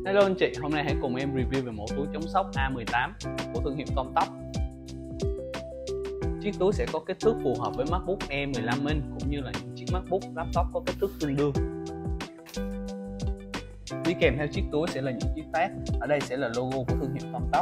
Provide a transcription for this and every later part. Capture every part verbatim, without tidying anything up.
Hello anh chị, hôm nay hãy cùng em review về mẫu túi chống sốc A mười tám của thương hiệu Tomtoc. Chiếc túi sẽ có kích thước phù hợp với MacBook Air mười lăm inch cũng như là những chiếc MacBook, laptop có kích thước tương đương. Đi kèm theo chiếc túi sẽ là những chiếc tag. Ở đây sẽ là logo của thương hiệu Tomtoc.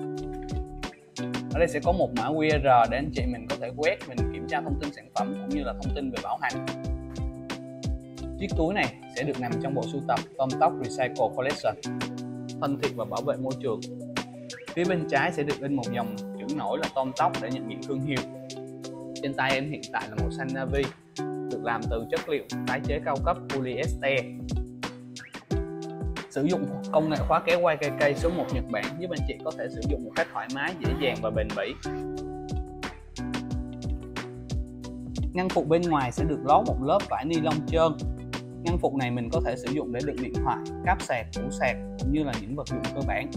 Ở đây sẽ có một mã quy rờ để anh chị mình có thể quét, mình kiểm tra thông tin sản phẩm cũng như là thông tin về bảo hành. Chiếc túi này sẽ được nằm trong bộ sưu tập Tomtoc Recycle Collection, thân thiện và bảo vệ môi trường. Phía bên trái sẽ được in một dòng chữ nổi là Tomtoc để nhận diện thương hiệu. Trên tay em hiện tại là màu xanh navy, được làm từ chất liệu tái chế cao cấp polyester. Sử dụng công nghệ khóa kéo Y K K số một Nhật Bản giúp anh chị có thể sử dụng một cách thoải mái, dễ dàng và bền bỉ. Ngăn phụ bên ngoài sẽ được lót một lớp vải ni lông trơn. Ngăn phụ này mình có thể sử dụng để đựng điện thoại, cáp sạc, ổ sạc cũng như là những vật dụng cơ bản.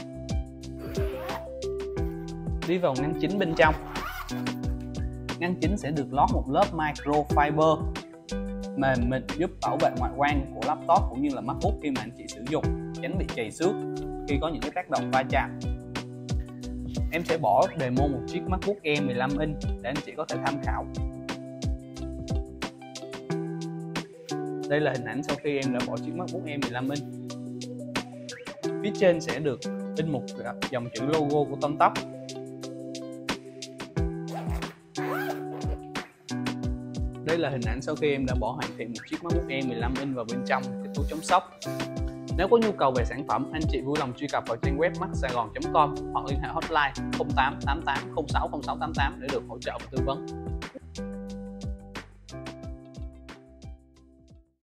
Đi vào ngăn chính bên trong. Ngăn chính sẽ được lót một lớp microfiber mềm mịn giúp bảo vệ ngoại quan của laptop cũng như là MacBook khi mà anh chị sử dụng, tránh bị trầy xước khi có những cái tác động va chạm. Em sẽ bỏ demo một chiếc MacBook Air mười lăm inch để anh chị có thể tham khảo. Đây là hình ảnh sau khi em đã bỏ chiếc MacBook Air mười lăm inch. Phía trên sẽ được in một dòng chữ logo của Tomtoc. Đây là hình ảnh sau khi em đã bỏ hoàn thiện một chiếc MacBook Air mười lăm inch vào bên trong cái túi chống sốc. Nếu có nhu cầu về sản phẩm, anh chị vui lòng truy cập vào trang web macsaigon chấm com hoặc liên hệ hotline không tám tám tám không sáu không sáu tám tám để được hỗ trợ và tư vấn.